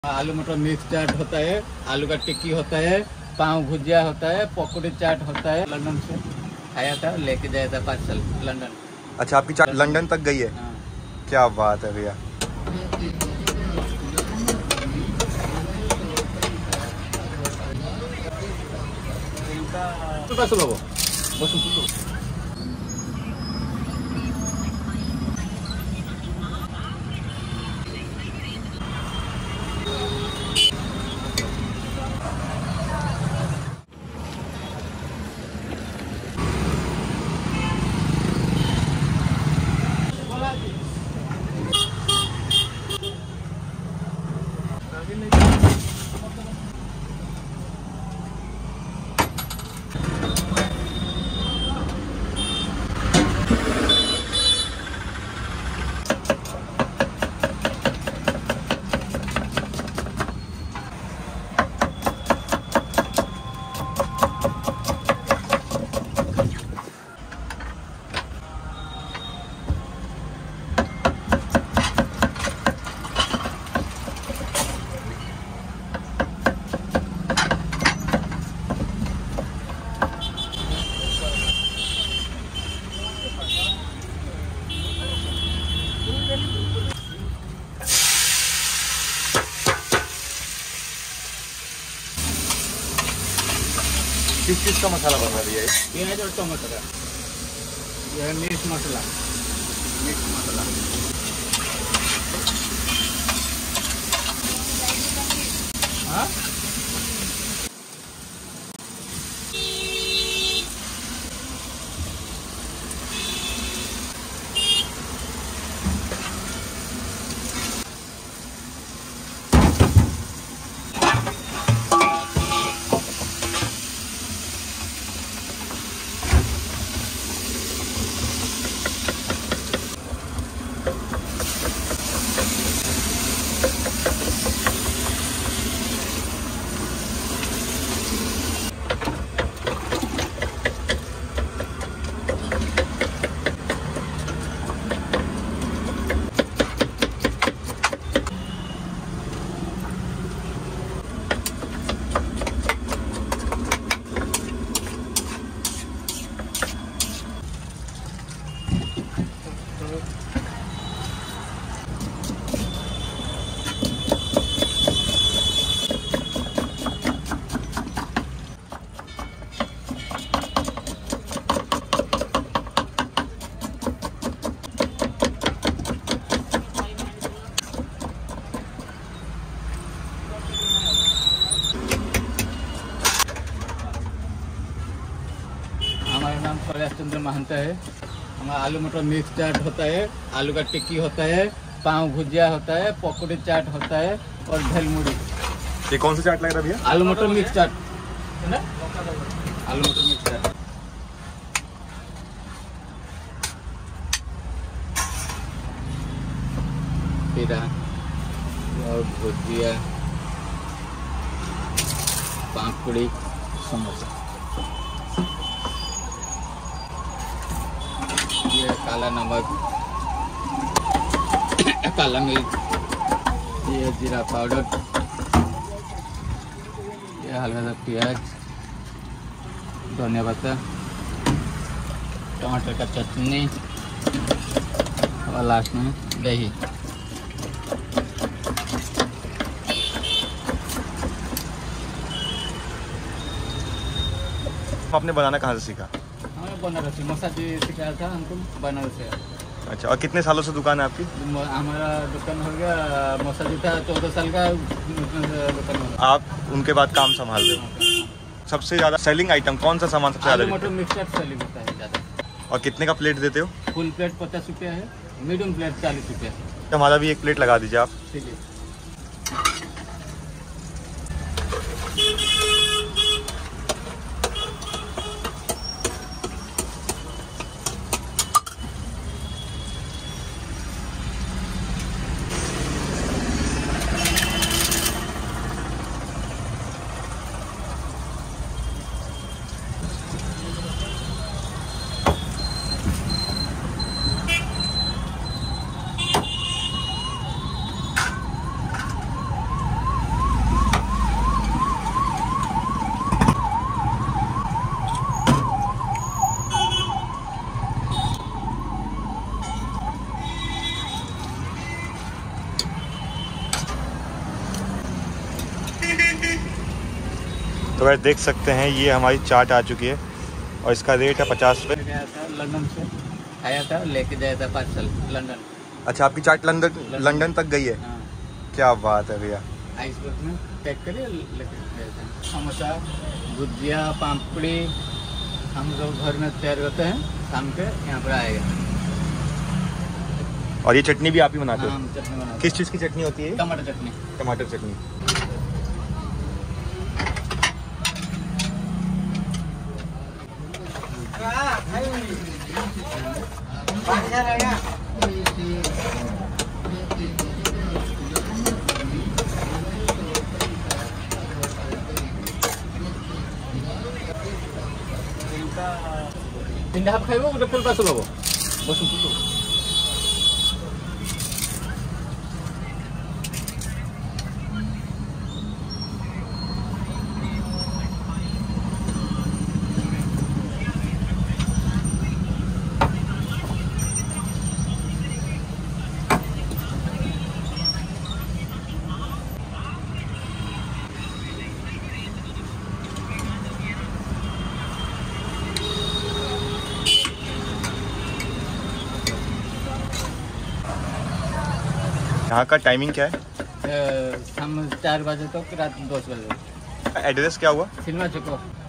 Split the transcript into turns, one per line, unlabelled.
आलू मटर मिक्स चाट होता है, आलू का टिक्की होता है, पाव भुजिया होता है, पकौड़ी चाट होता है। लंदन से आया था, लेके जाया था पार्सल लंदन।
अच्छा, आपकी चाट लंदन तक गई है?
हाँ।
क्या बात है भैया। किस चीज का मसाला बन रहा है?
प्याज और टमाटर, यह है मिक्स मसाला। मिक्स मसाला हाँ। हमारा नाम कैलाश चंद्र महंता है। हमारा आलू मटर मिक्स चाट होता है, आलू का टिक्की होता है, पाव भुजिया होता है, पकौड़ी चाट होता है और भेलमुड़ी।
ये कौन सा चाट लग रहा है भैया?
आलू मटर मिक्स चाट है ना? आलू मटर मिक्स चाट। खीरा और भुजिया, पापड़ी, समोसा। ये काला नमक, काला मिर्च, ये जीरा पाउडर, ये हल्का सा प्याज, धनिया पत्ता, टमाटर का चटनी और लास्ट में दही।
आपने बनाना कहाँ से सीखा?
बनारस से मौसा जी सिखाया था हमको, बनारस से।
अच्छा, और कितने सालों से दुकान है आपकी?
हमारा दुकान हो गया, मौसा जी था 14 साल का दुकान हो गया।
आप उनके बाद काम संभाल रहे हो। सबसे ज़्यादा सेलिंग आइटम कौन सा सामान सबसे ज़्यादा?
आलू मटर मिक्स चाट सेलिंग होता है ज़्यादा।
और कितने का प्लेट देते हो?
फुल प्लेट 50 रुपया है, मीडियम प्लेट 40 रुपया है।
हमारा भी एक प्लेट लगा दीजिए आप।
ठीक है।
तो वैसे देख सकते हैं ये हमारी चाट आ चुकी है और इसका रेट है 50 रुपये।
गया था लंदन से, आया था लेके गया था पार्सल लंदन।
अच्छा, आपकी चाट लंदन तक गई है?
हाँ,
क्या बात है भैया।
आइसबर्ग में पैक करके लेके गया था। समोसा, गुजिया, पापड़ी हम लोग घर में तैयार होते हैं, शाम के यहाँ पर आएगा।
और ये चटनी भी आप ही बनाते हो?
हाँ, हम चटनी बनाते हैं।
किस चीज़ की चटनी होती है?
टमाटर चटनी।
टमाटर चटनी।
तीन हाफ खाइबो गोटे फुल पार्सल हबो बस फुल।
यहाँ का टाइमिंग क्या है?
शाम 4 बजे तक रात 10 बजे।
एड्रेस क्या हुआ?
सिनेमा चौक।